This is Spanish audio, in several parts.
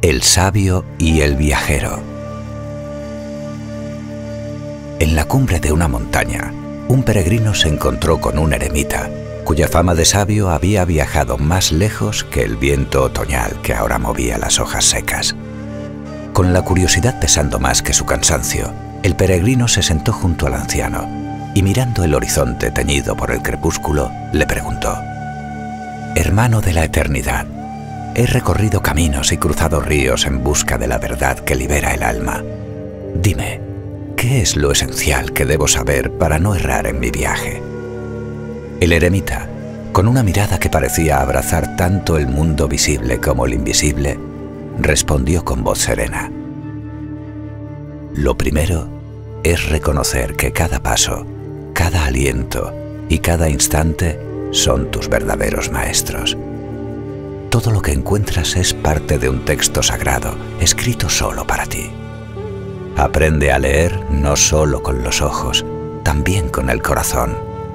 El sabio y el viajero. En la cumbre de una montaña, un peregrino se encontró con un eremita, cuya fama de sabio había viajado más lejos que el viento otoñal que ahora movía las hojas secas. Con la curiosidad pesando más que su cansancio, el peregrino se sentó junto al anciano y, mirando el horizonte teñido por el crepúsculo, le preguntó: «Hermano de la eternidad, he recorrido caminos y cruzado ríos en busca de la verdad que libera el alma. Dime, ¿qué es lo esencial que debo saber para no errar en mi viaje?». El eremita, con una mirada que parecía abrazar tanto el mundo visible como el invisible, respondió con voz serena: «Lo primero es reconocer que cada paso, cada aliento y cada instante son tus verdaderos maestros. Todo lo que encuentras es parte de un texto sagrado, escrito solo para ti. Aprende a leer no solo con los ojos, también con el corazón.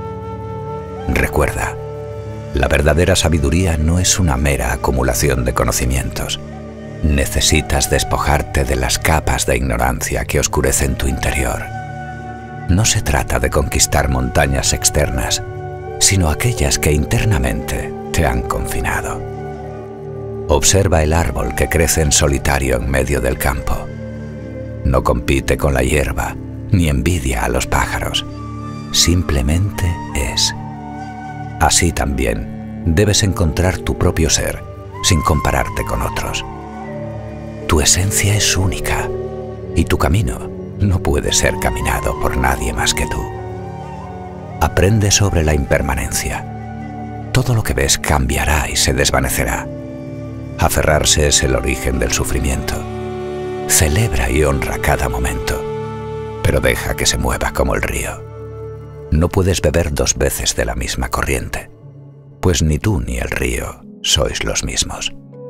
Recuerda, la verdadera sabiduría no es una mera acumulación de conocimientos. Necesitas despojarte de las capas de ignorancia que oscurecen tu interior. No se trata de conquistar montañas externas, sino aquellas que internamente te han confinado. Observa el árbol que crece en solitario en medio del campo. No compite con la hierba, ni envidia a los pájaros. Simplemente es. Así también debes encontrar tu propio ser, sin compararte con otros. Tu esencia es única, y tu camino no puede ser caminado por nadie más que tú. Aprende sobre la impermanencia. Todo lo que ves cambiará y se desvanecerá. Aferrarse es el origen del sufrimiento. Celebra y honra cada momento, pero deja que se mueva como el río. No puedes beber dos veces de la misma corriente, pues ni tú ni el río sois los mismos.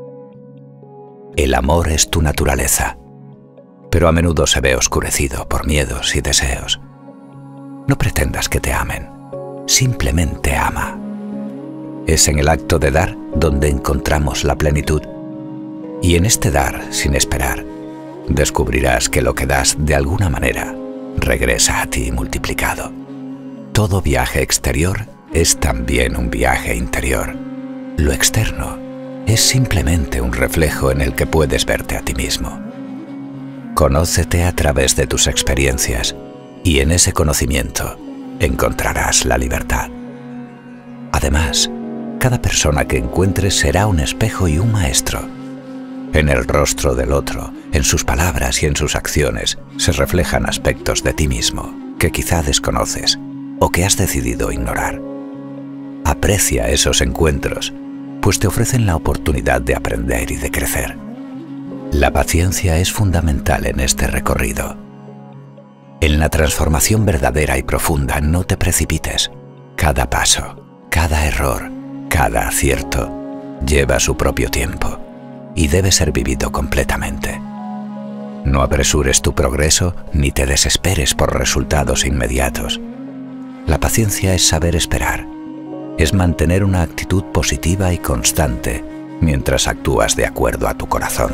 El amor es tu naturaleza, pero a menudo se ve oscurecido por miedos y deseos. No pretendas que te amen, simplemente ama. Es en el acto de dar donde encontramos la plenitud. Y en este dar sin esperar, descubrirás que lo que das de alguna manera regresa a ti multiplicado. Todo viaje exterior es también un viaje interior. Lo externo es simplemente un reflejo en el que puedes verte a ti mismo. Conócete a través de tus experiencias y en ese conocimiento encontrarás la libertad. Además, cada persona que encuentres será un espejo y un maestro. En el rostro del otro, en sus palabras y en sus acciones, se reflejan aspectos de ti mismo que quizá desconoces o que has decidido ignorar. Aprecia esos encuentros, pues te ofrecen la oportunidad de aprender y de crecer. La paciencia es fundamental en este recorrido. En la transformación verdadera y profunda no te precipites. Cada paso, cada error, cada acierto lleva su propio tiempo y debe ser vivido completamente. No apresures tu progreso ni te desesperes por resultados inmediatos. La paciencia es saber esperar, es mantener una actitud positiva y constante mientras actúas de acuerdo a tu corazón.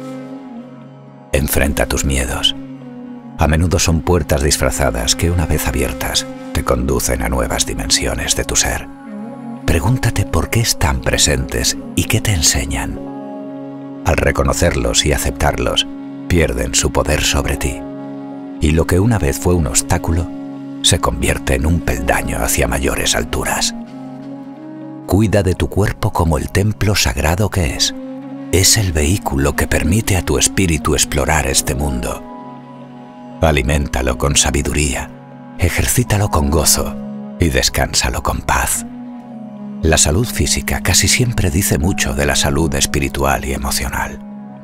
Enfrenta tus miedos. A menudo son puertas disfrazadas que, una vez abiertas, te conducen a nuevas dimensiones de tu ser. Pregúntate por qué están presentes y qué te enseñan. Al reconocerlos y aceptarlos, pierden su poder sobre ti. Y lo que una vez fue un obstáculo, se convierte en un peldaño hacia mayores alturas. Cuida de tu cuerpo como el templo sagrado que es. Es el vehículo que permite a tu espíritu explorar este mundo. Aliméntalo con sabiduría, ejercítalo con gozo y descánsalo con paz. La salud física casi siempre dice mucho de la salud espiritual y emocional.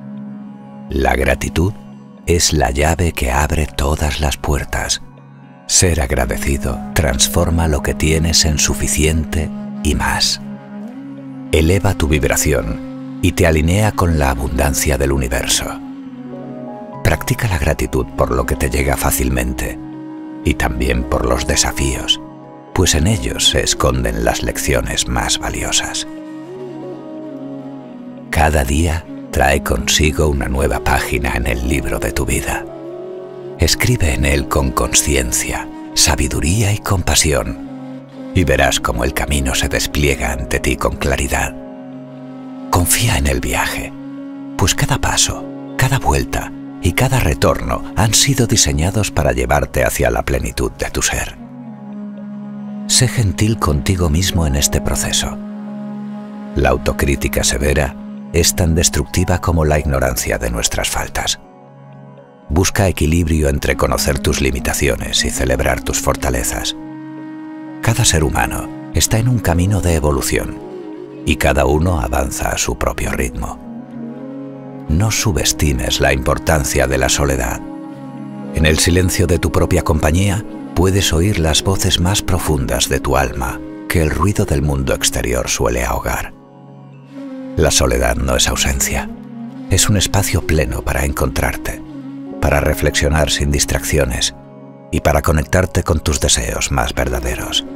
La gratitud es la llave que abre todas las puertas. Ser agradecido transforma lo que tienes en suficiente y más. Eleva tu vibración y te alinea con la abundancia del universo. Practica la gratitud por lo que te llega fácilmente y también por los desafíos, pues en ellos se esconden las lecciones más valiosas. Cada día trae consigo una nueva página en el libro de tu vida. Escribe en él con conciencia, sabiduría y compasión, y verás cómo el camino se despliega ante ti con claridad. Confía en el viaje, pues cada paso, cada vuelta y cada retorno han sido diseñados para llevarte hacia la plenitud de tu ser. Sé gentil contigo mismo en este proceso. La autocrítica severa es tan destructiva como la ignorancia de nuestras faltas. Busca equilibrio entre conocer tus limitaciones y celebrar tus fortalezas. Cada ser humano está en un camino de evolución y cada uno avanza a su propio ritmo. No subestimes la importancia de la soledad. En el silencio de tu propia compañía puedes oír las voces más profundas de tu alma que el ruido del mundo exterior suele ahogar. La soledad no es ausencia, es un espacio pleno para encontrarte, para reflexionar sin distracciones y para conectarte con tus deseos más verdaderos.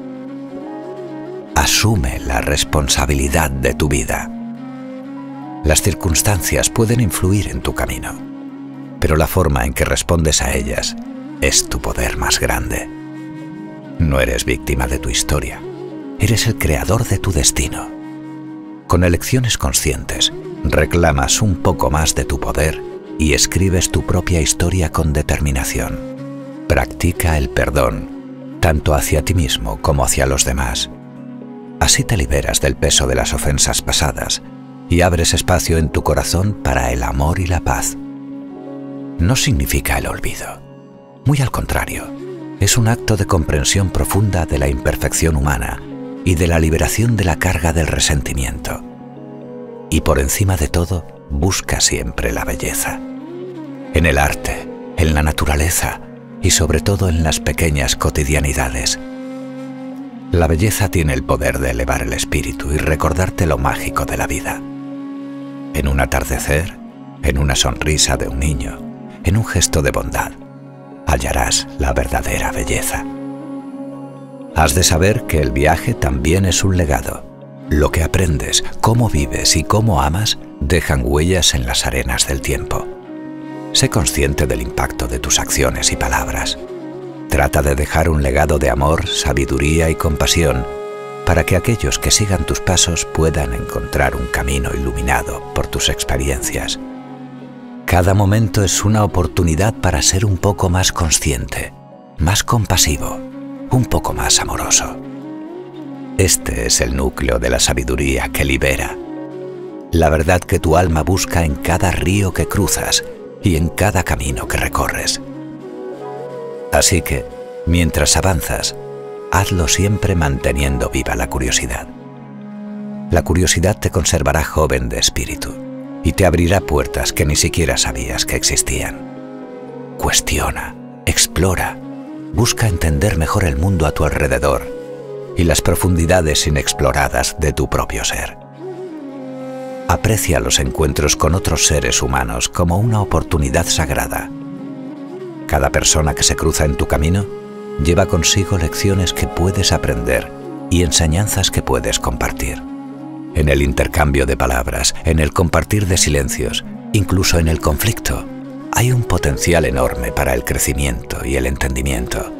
Asume la responsabilidad de tu vida. Las circunstancias pueden influir en tu camino, pero la forma en que respondes a ellas es tu poder más grande. No eres víctima de tu historia, eres el creador de tu destino. Con elecciones conscientes, reclamas un poco más de tu poder y escribes tu propia historia con determinación. Practica el perdón, tanto hacia ti mismo como hacia los demás. Así te liberas del peso de las ofensas pasadas y abres espacio en tu corazón para el amor y la paz. No significa el olvido. Muy al contrario, es un acto de comprensión profunda de la imperfección humana y de la liberación de la carga del resentimiento. Y por encima de todo, busca siempre la belleza. En el arte, en la naturaleza y sobre todo en las pequeñas cotidianidades. La belleza tiene el poder de elevar el espíritu y recordarte lo mágico de la vida. En un atardecer, en una sonrisa de un niño, en un gesto de bondad, hallarás la verdadera belleza. Has de saber que el viaje también es un legado. Lo que aprendes, cómo vives y cómo amas, dejan huellas en las arenas del tiempo. Sé consciente del impacto de tus acciones y palabras. Trata de dejar un legado de amor, sabiduría y compasión para que aquellos que sigan tus pasos puedan encontrar un camino iluminado por tus experiencias. Cada momento es una oportunidad para ser un poco más consciente, más compasivo, un poco más amoroso. Este es el núcleo de la sabiduría que libera. La verdad que tu alma busca en cada río que cruzas y en cada camino que recorres. Así que, mientras avanzas, hazlo siempre manteniendo viva la curiosidad. La curiosidad te conservará joven de espíritu y te abrirá puertas que ni siquiera sabías que existían. Cuestiona, explora, busca entender mejor el mundo a tu alrededor y las profundidades inexploradas de tu propio ser. Aprecia los encuentros con otros seres humanos como una oportunidad sagrada. Cada persona que se cruza en tu camino lleva consigo lecciones que puedes aprender y enseñanzas que puedes compartir. En el intercambio de palabras, en el compartir de silencios, incluso en el conflicto, hay un potencial enorme para el crecimiento y el entendimiento.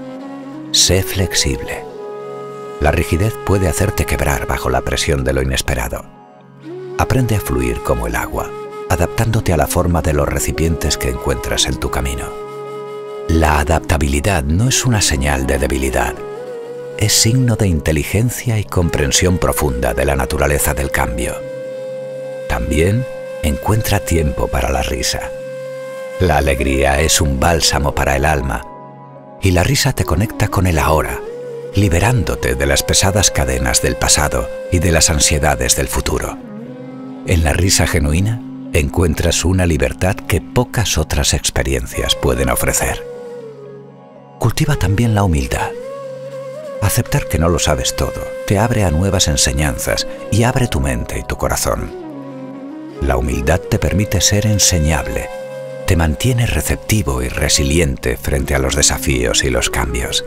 Sé flexible. La rigidez puede hacerte quebrar bajo la presión de lo inesperado. Aprende a fluir como el agua, adaptándote a la forma de los recipientes que encuentras en tu camino. La adaptabilidad no es una señal de debilidad, es signo de inteligencia y comprensión profunda de la naturaleza del cambio. También encuentra tiempo para la risa. La alegría es un bálsamo para el alma y la risa te conecta con el ahora, liberándote de las pesadas cadenas del pasado y de las ansiedades del futuro. En la risa genuina encuentras una libertad que pocas otras experiencias pueden ofrecer. Cultiva también la humildad. Aceptar que no lo sabes todo te abre a nuevas enseñanzas y abre tu mente y tu corazón. La humildad te permite ser enseñable, te mantiene receptivo y resiliente frente a los desafíos y los cambios.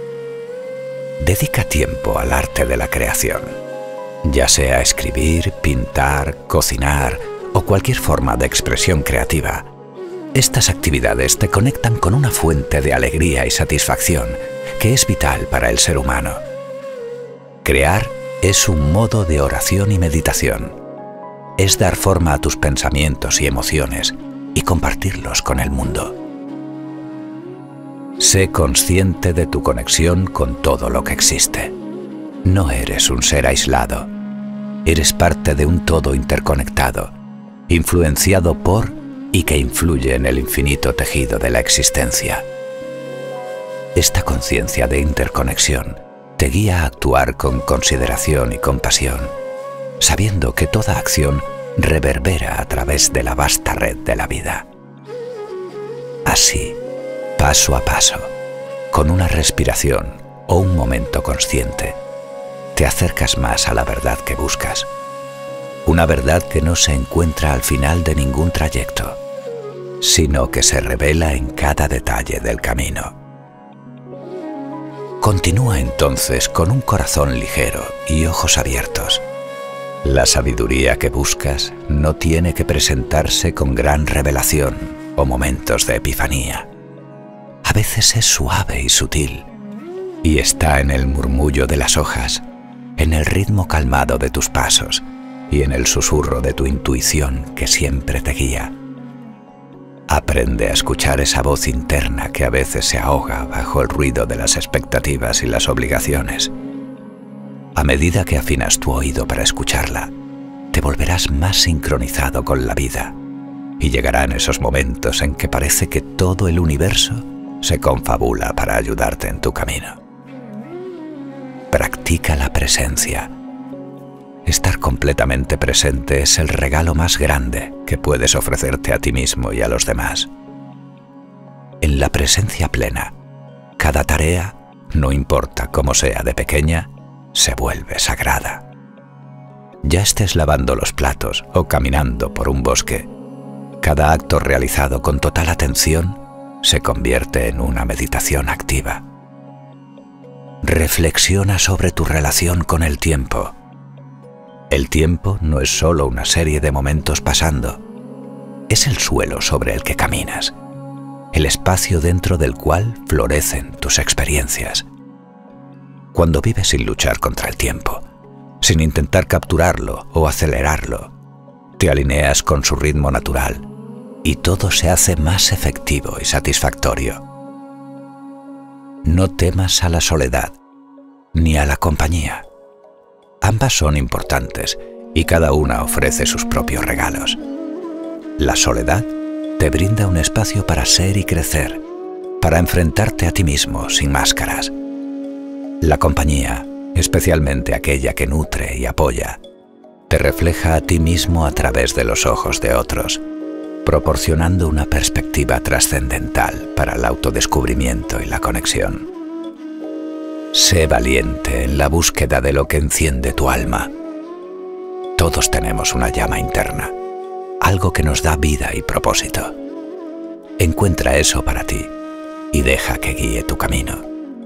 Dedica tiempo al arte de la creación, ya sea escribir, pintar, cocinar o cualquier forma de expresión creativa, estas actividades te conectan con una fuente de alegría y satisfacción que es vital para el ser humano. Crear es un modo de oración y meditación. Es dar forma a tus pensamientos y emociones y compartirlos con el mundo. Sé consciente de tu conexión con todo lo que existe. No eres un ser aislado. Eres parte de un todo interconectado, influenciado por y que influye en el infinito tejido de la existencia. Esta conciencia de interconexión te guía a actuar con consideración y compasión, sabiendo que toda acción reverbera a través de la vasta red de la vida. Así, paso a paso, con una respiración o un momento consciente, te acercas más a la verdad que buscas. Una verdad que no se encuentra al final de ningún trayecto, sino que se revela en cada detalle del camino. Continúa entonces con un corazón ligero y ojos abiertos. La sabiduría que buscas no tiene que presentarse con gran revelación o momentos de epifanía. A veces es suave y sutil, y está en el murmullo de las hojas, en el ritmo calmado de tus pasos y en el susurro de tu intuición que siempre te guía. Aprende a escuchar esa voz interna que a veces se ahoga bajo el ruido de las expectativas y las obligaciones. A medida que afinas tu oído para escucharla, te volverás más sincronizado con la vida y llegarán esos momentos en que parece que todo el universo se confabula para ayudarte en tu camino. Practica la presencia. Estar completamente presente es el regalo más grande que puedes ofrecerte a ti mismo y a los demás. En la presencia plena, cada tarea, no importa cómo sea de pequeña, se vuelve sagrada. Ya estés lavando los platos o caminando por un bosque, cada acto realizado con total atención se convierte en una meditación activa. Reflexiona sobre tu relación con el tiempo. El tiempo no es solo una serie de momentos pasando, es el suelo sobre el que caminas, el espacio dentro del cual florecen tus experiencias. Cuando vives sin luchar contra el tiempo, sin intentar capturarlo o acelerarlo, te alineas con su ritmo natural y todo se hace más efectivo y satisfactorio. No temas a la soledad ni a la compañía. Ambas son importantes y cada una ofrece sus propios regalos. La soledad te brinda un espacio para ser y crecer, para enfrentarte a ti mismo sin máscaras. La compañía, especialmente aquella que nutre y apoya, te refleja a ti mismo a través de los ojos de otros, proporcionando una perspectiva trascendental para el autodescubrimiento y la conexión. Sé valiente en la búsqueda de lo que enciende tu alma. Todos tenemos una llama interna, algo que nos da vida y propósito. Encuentra eso para ti y deja que guíe tu camino.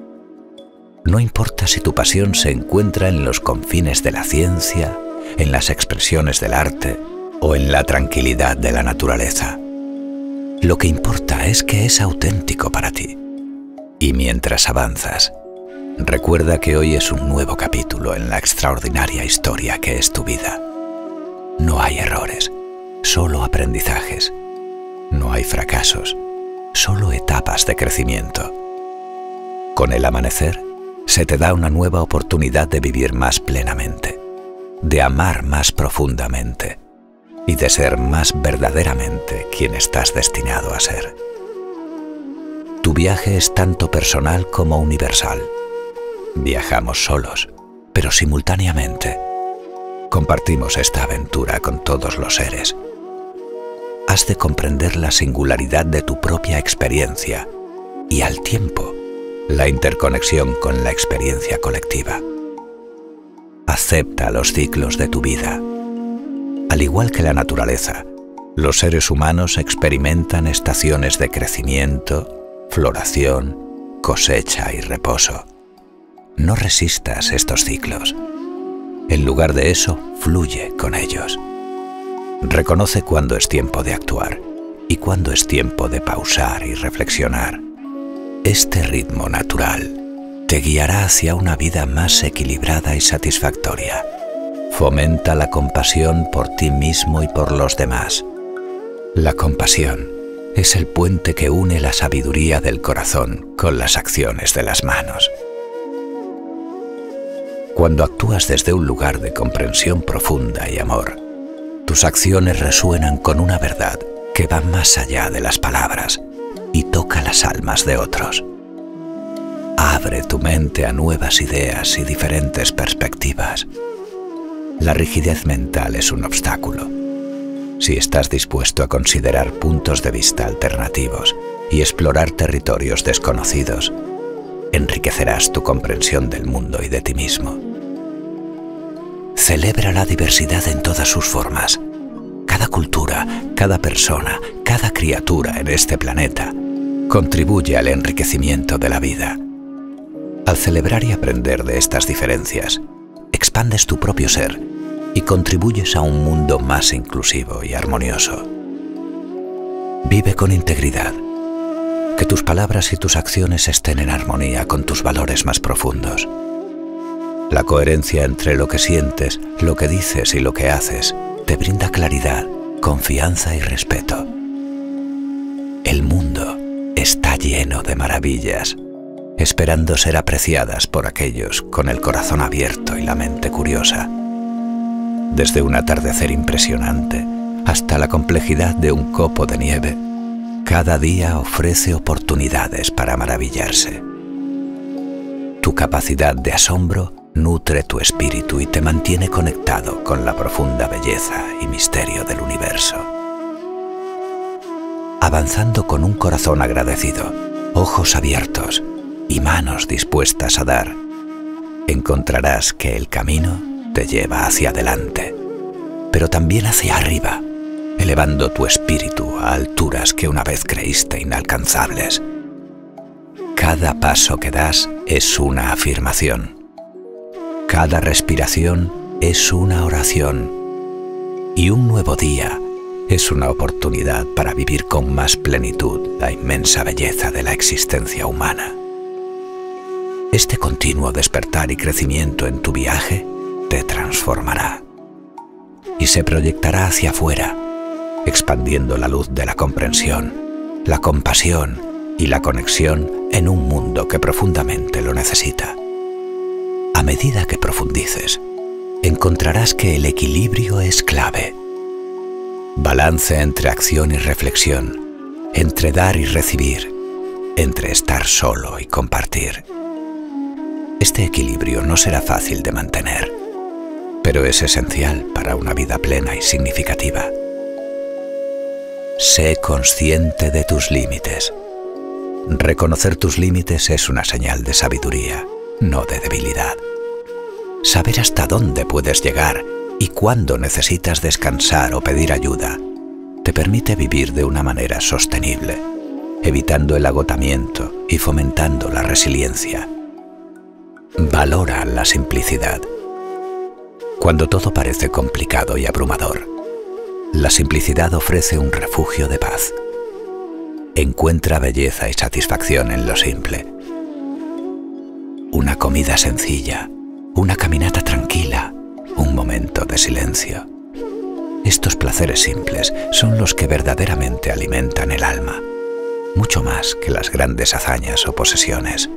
No importa si tu pasión se encuentra en los confines de la ciencia, en las expresiones del arte o en la tranquilidad de la naturaleza. Lo que importa es que es auténtico para ti. Y mientras avanzas, recuerda que hoy es un nuevo capítulo en la extraordinaria historia que es tu vida. No hay errores, solo aprendizajes. No hay fracasos, solo etapas de crecimiento. Con el amanecer, se te da una nueva oportunidad de vivir más plenamente, de amar más profundamente y de ser más verdaderamente quien estás destinado a ser. Tu viaje es tanto personal como universal. Viajamos solos, pero simultáneamente compartimos esta aventura con todos los seres. Has de comprender la singularidad de tu propia experiencia y al tiempo la interconexión con la experiencia colectiva. Acepta los ciclos de tu vida. Al igual que la naturaleza, los seres humanos experimentan estaciones de crecimiento, floración, cosecha y reposo. No resistas estos ciclos. En lugar de eso, fluye con ellos. Reconoce cuándo es tiempo de actuar y cuándo es tiempo de pausar y reflexionar. Este ritmo natural te guiará hacia una vida más equilibrada y satisfactoria. Fomenta la compasión por ti mismo y por los demás. La compasión es el puente que une la sabiduría del corazón con las acciones de las manos. Cuando actúas desde un lugar de comprensión profunda y amor, tus acciones resuenan con una verdad que va más allá de las palabras y toca las almas de otros. Abre tu mente a nuevas ideas y diferentes perspectivas. La rigidez mental es un obstáculo. Si estás dispuesto a considerar puntos de vista alternativos y explorar territorios desconocidos, enriquecerás tu comprensión del mundo y de ti mismo. Celebra la diversidad en todas sus formas. Cada cultura, cada persona, cada criatura en este planeta contribuye al enriquecimiento de la vida. Al celebrar y aprender de estas diferencias, expandes tu propio ser y contribuyes a un mundo más inclusivo y armonioso. Vive con integridad. Que tus palabras y tus acciones estén en armonía con tus valores más profundos. La coherencia entre lo que sientes, lo que dices y lo que haces te brinda claridad, confianza y respeto. El mundo está lleno de maravillas, esperando ser apreciadas por aquellos con el corazón abierto y la mente curiosa. Desde un atardecer impresionante hasta la complejidad de un copo de nieve, cada día ofrece oportunidades para maravillarse. Tu capacidad de asombro nutre tu espíritu y te mantiene conectado con la profunda belleza y misterio del universo. Avanzando con un corazón agradecido, ojos abiertos y manos dispuestas a dar, encontrarás que el camino te lleva hacia adelante, pero también hacia arriba, elevando tu espíritu a alturas que una vez creíste inalcanzables. Cada paso que das es una afirmación. Cada respiración es una oración. Y un nuevo día es una oportunidad para vivir con más plenitud la inmensa belleza de la existencia humana. Este continuo despertar y crecimiento en tu viaje te transformará y se proyectará hacia afuera, expandiendo la luz de la comprensión, la compasión y la conexión en un mundo que profundamente lo necesita. A medida que profundices, encontrarás que el equilibrio es clave. Balance entre acción y reflexión, entre dar y recibir, entre estar solo y compartir. Este equilibrio no será fácil de mantener, pero es esencial para una vida plena y significativa. Sé consciente de tus límites. Reconocer tus límites es una señal de sabiduría, no de debilidad. Saber hasta dónde puedes llegar y cuándo necesitas descansar o pedir ayuda te permite vivir de una manera sostenible, evitando el agotamiento y fomentando la resiliencia. Valora la simplicidad. Cuando todo parece complicado y abrumador, la simplicidad ofrece un refugio de paz. Encuentra belleza y satisfacción en lo simple. Una comida sencilla, una caminata tranquila, un momento de silencio. Estos placeres simples son los que verdaderamente alimentan el alma, mucho más que las grandes hazañas o posesiones.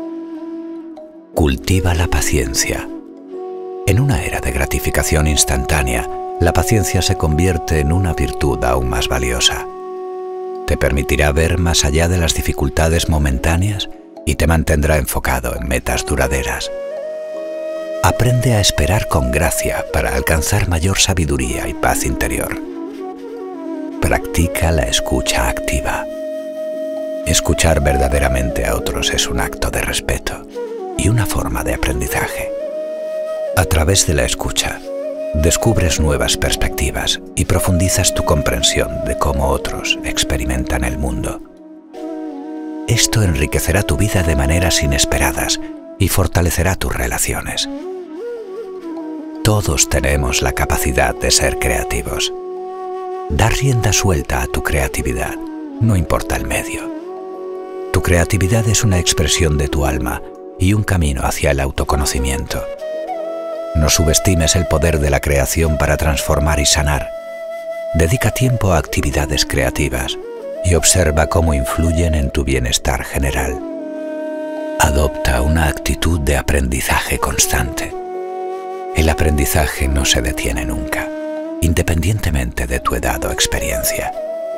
Cultiva la paciencia. En una era de gratificación instantánea, la paciencia se convierte en una virtud aún más valiosa. Te permitirá ver más allá de las dificultades momentáneas y te mantendrá enfocado en metas duraderas. Aprende a esperar con gracia para alcanzar mayor sabiduría y paz interior. Practica la escucha activa. Escuchar verdaderamente a otros es un acto de respeto y una forma de aprendizaje. A través de la escucha, descubres nuevas perspectivas y profundizas tu comprensión de cómo otros experimentan el mundo. Esto enriquecerá tu vida de maneras inesperadas y fortalecerá tus relaciones. Todos tenemos la capacidad de ser creativos, Da rienda suelta a tu creatividad, no importa el medio. Tu creatividad es una expresión de tu alma y un camino hacia el autoconocimiento. No subestimes el poder de la creación para transformar y sanar. Dedica tiempo a actividades creativas y observa cómo influyen en tu bienestar general. Adopta una actitud de aprendizaje constante. El aprendizaje no se detiene nunca, independientemente de tu edad o experiencia.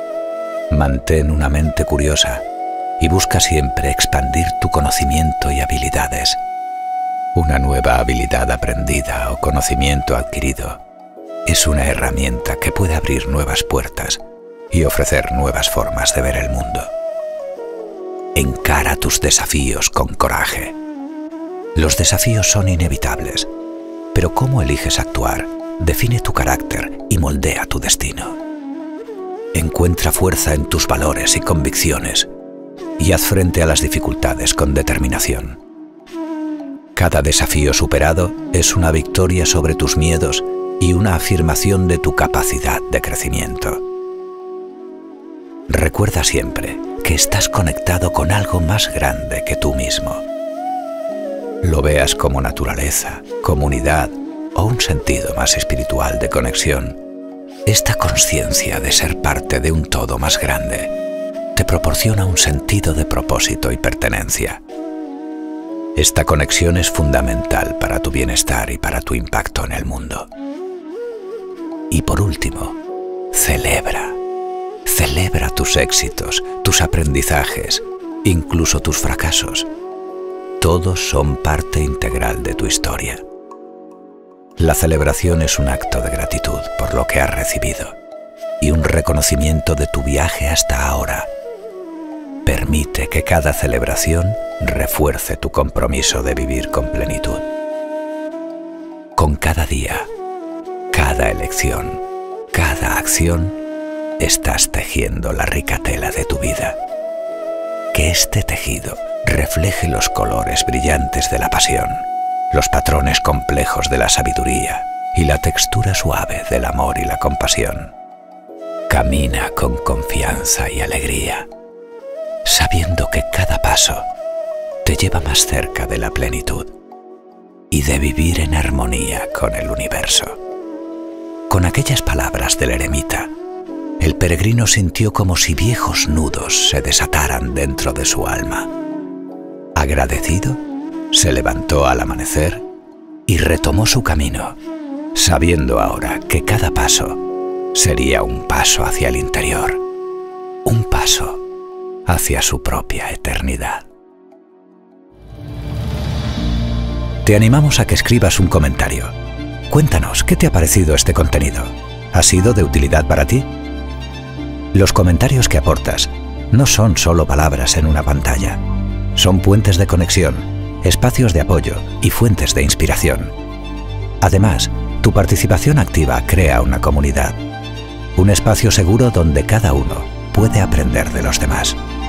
Mantén una mente curiosa y busca siempre expandir tu conocimiento y habilidades. Una nueva habilidad aprendida o conocimiento adquirido es una herramienta que puede abrir nuevas puertas y ofrecer nuevas formas de ver el mundo. Encara tus desafíos con coraje. Los desafíos son inevitables, pero cómo eliges actuar define tu carácter y moldea tu destino. Encuentra fuerza en tus valores y convicciones y haz frente a las dificultades con determinación. Cada desafío superado es una victoria sobre tus miedos y una afirmación de tu capacidad de crecimiento. Recuerda siempre que estás conectado con algo más grande que tú mismo. Lo veas como naturaleza, comunidad o un sentido más espiritual de conexión, esta conciencia de ser parte de un todo más grande te proporciona un sentido de propósito y pertenencia. Esta conexión es fundamental para tu bienestar y para tu impacto en el mundo. Y por último, celebra. Celebra tus éxitos, tus aprendizajes, incluso tus fracasos. Todos son parte integral de tu historia. La celebración es un acto de gratitud por lo que has recibido y un reconocimiento de tu viaje hasta ahora. Permite que cada celebración refuerce tu compromiso de vivir con plenitud. Con cada día, cada elección, cada acción, estás tejiendo la rica tela de tu vida. Que este tejido refleje los colores brillantes de la pasión, los patrones complejos de la sabiduría y la textura suave del amor y la compasión. Camina con confianza y alegría, sabiendo que cada paso te lleva más cerca de la plenitud y de vivir en armonía con el universo. Con aquellas palabras del eremita, el peregrino sintió como si viejos nudos se desataran dentro de su alma. Agradecido, se levantó al amanecer y retomó su camino, sabiendo ahora que cada paso sería un paso hacia el interior, un paso hacia su propia eternidad. Te animamos a que escribas un comentario. Cuéntanos, ¿qué te ha parecido este contenido? ¿Ha sido de utilidad para ti? Los comentarios que aportas no son solo palabras en una pantalla. Son puentes de conexión, espacios de apoyo y fuentes de inspiración. Además, tu participación activa crea una comunidad, un espacio seguro donde cada uno puede aprender de los demás.